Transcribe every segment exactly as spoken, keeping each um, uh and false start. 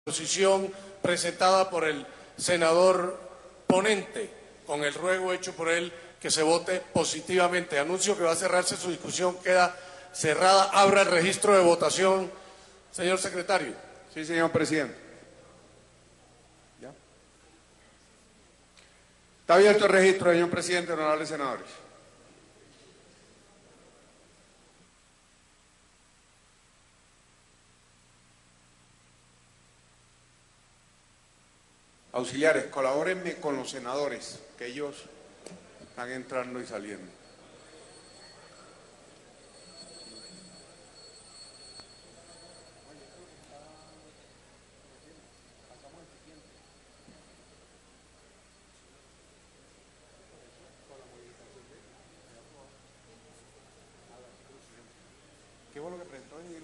Posición presentada por el senador ponente, con el ruego hecho por él que se vote positivamente. Anuncio que va a cerrarse su discusión, queda cerrada. Abra el registro de votación, señor secretario. Sí, señor presidente. ¿Ya? Está abierto el registro, señor presidente, honorables senadores. Auxiliares, colabórenme con los senadores, que ellos están entrando y saliendo. ¿Qué fue lo que presentó en...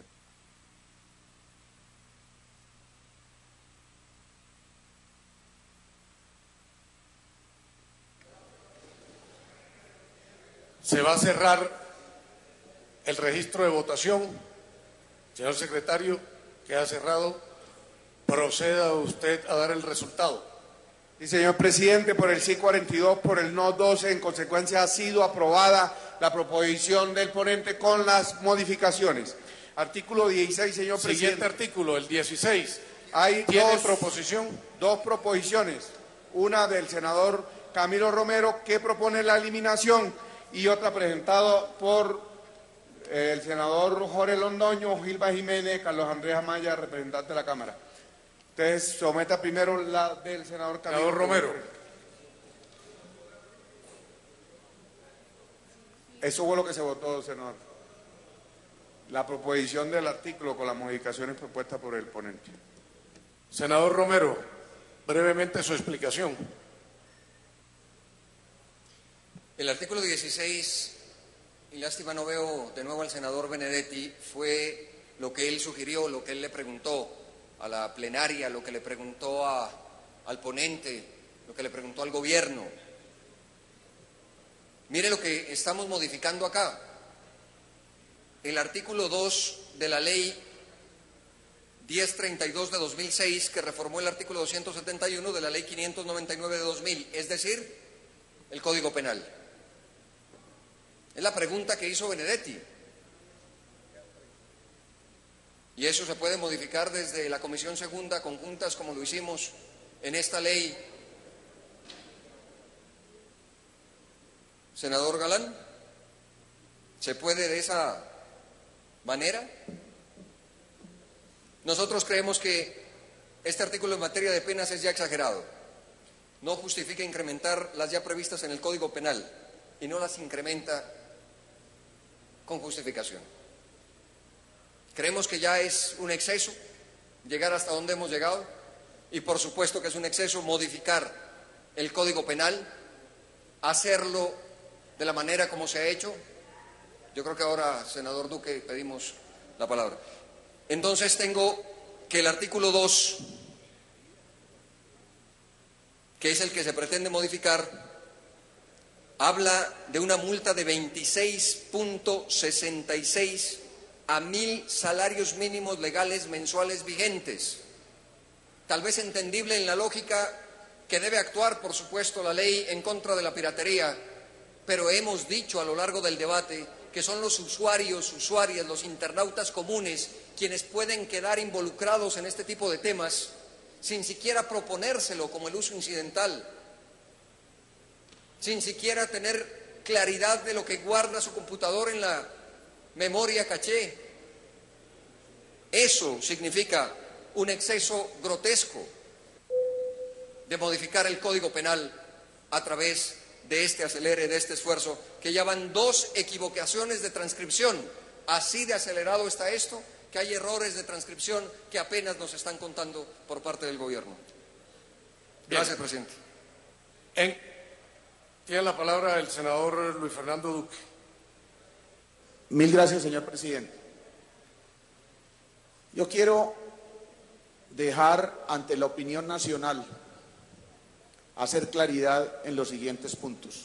Se va a cerrar el registro de votación. Señor secretario, queda cerrado. Proceda usted a dar el resultado. Sí, señor presidente, por el sí cuarenta y dos, por el no doce, en consecuencia ha sido aprobada la proposición del ponente con las modificaciones. Artículo dieciséis, señor presidente. Siguiente artículo, el dieciséis. Hay ¿Tiene dos, proposición? Dos proposiciones. Una del senador Camilo Romero, que propone la eliminación, y otra presentada por eh, el senador Jorge Londoño, Gilba Jiménez, Carlos Andrés Amaya, representante de la Cámara. Entonces, someta primero la del senador Camilo Senador Romero. Eso fue lo que se votó, senador. La proposición del artículo con las modificaciones propuestas por el ponente. Senador Romero, brevemente su explicación. El artículo dieciséis, y lástima no veo de nuevo al senador Benedetti, fue lo que él sugirió, lo que él le preguntó a la plenaria, lo que le preguntó a, al ponente, lo que le preguntó al gobierno. Mire lo que estamos modificando acá. El artículo dos de la ley diez treinta y dos de dos mil seis, que reformó el artículo doscientos setenta y uno de la ley quinientos noventa y nueve de dos mil, es decir, el Código Penal. Es la pregunta que hizo Benedetti. Y eso se puede modificar desde la Comisión Segunda, conjuntas, como lo hicimos en esta ley. Senador Galán, ¿se puede de esa manera? Nosotros creemos que este artículo en materia de penas es ya exagerado. No justifica incrementar las ya previstas en el Código Penal y no las incrementa con justificación. Creemos que ya es un exceso llegar hasta donde hemos llegado y por supuesto que es un exceso modificar el Código Penal, hacerlo de la manera como se ha hecho. Yo creo que ahora, senador Duque, pedimos la palabra. Entonces tengo que el artículo dos, que es el que se pretende modificar, habla de una multa de veintiséis punto sesenta y seis a mil salarios mínimos legales mensuales vigentes. Tal vez entendible en la lógica que debe actuar, por supuesto, la ley en contra de la piratería, pero hemos dicho a lo largo del debate que son los usuarios, usuarias, los internautas comunes quienes pueden quedar involucrados en este tipo de temas sin siquiera proponérselo como el uso incidental, sin siquiera tener claridad de lo que guarda su computador en la memoria caché. Eso significa un exceso grotesco de modificar el Código Penal a través de este acelere, de este esfuerzo, que ya van dos equivocaciones de transcripción. Así de acelerado está esto, que hay errores de transcripción que apenas nos están contando por parte del gobierno. Gracias, Bien. presidente. En... Tiene la palabra el senador Luis Fernando Duque. Mil gracias, señor presidente. Yo quiero dejar ante la opinión nacional hacer claridad en los siguientes puntos.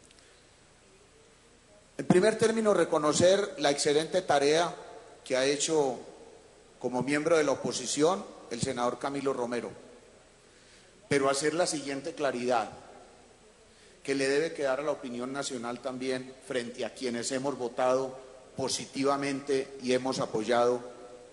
En primer término, reconocer la excelente tarea que ha hecho como miembro de la oposición el senador Camilo Romero, pero hacer la siguiente claridad, que le debe quedar a la opinión nacional también frente a quienes hemos votado positivamente y hemos apoyado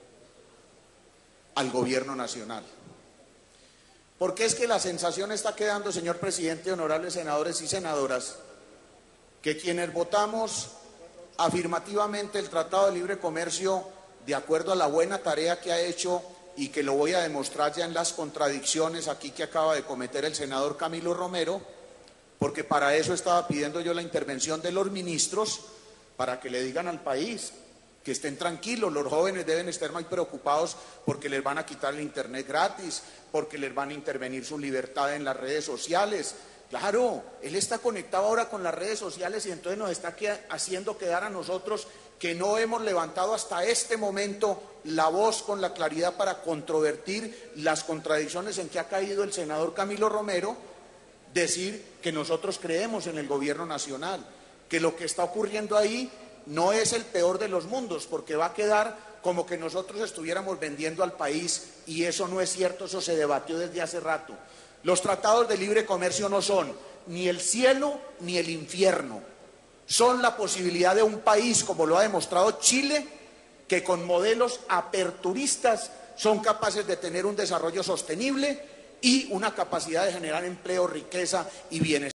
al gobierno nacional. Porque es que la sensación está quedando, señor presidente, honorables senadores y senadoras, que quienes votamos afirmativamente el Tratado de Libre Comercio, de acuerdo a la buena tarea que ha hecho y que lo voy a demostrar ya en las contradicciones aquí que acaba de cometer el senador Camilo Romero, porque para eso estaba pidiendo yo la intervención de los ministros, para que le digan al país que estén tranquilos, los jóvenes deben estar muy preocupados porque les van a quitar el internet gratis, porque les van a intervenir su libertad en las redes sociales. Claro, él está conectado ahora con las redes sociales y entonces nos está haciendo quedar a nosotros que no hemos levantado hasta este momento la voz con la claridad para controvertir las contradicciones en que ha caído el senador Camilo Romero, decir que nosotros creemos en el gobierno nacional, que lo que está ocurriendo ahí no es el peor de los mundos, porque va a quedar como que nosotros estuviéramos vendiendo al país, y eso no es cierto, eso se debatió desde hace rato. Los tratados de libre comercio no son ni el cielo ni el infierno, son la posibilidad de un país, como lo ha demostrado Chile, que con modelos aperturistas son capaces de tener un desarrollo sostenible y una capacidad de generar empleo, riqueza y bienestar.